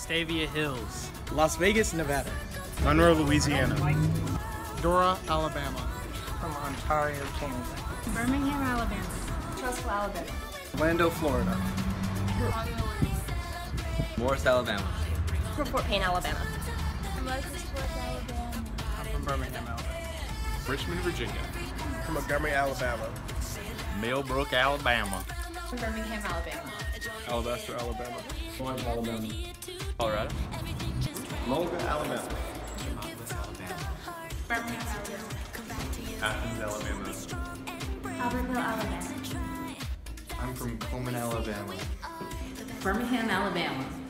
Vestavia Hills. Las Vegas, Nevada. Monroe, Louisiana. Dora, Alabama. From Ontario, Canada. Birmingham, Alabama. Trussville, Alabama. Orlando, Florida. Morris, Alabama. From Fort Payne, Alabama. I'm from Birmingham, Alabama. Richmond, Virginia. From Montgomery, Alabama. Millbrook, Alabama. From Birmingham, Alabama. Alabaster, Alabama. Florence, Alabama. Colorado. Mulga, Alabama. Birmingham, Alabama. Athens, Alabama. Albertville, Alabama. I'm from Coleman, Alabama. Birmingham, Alabama.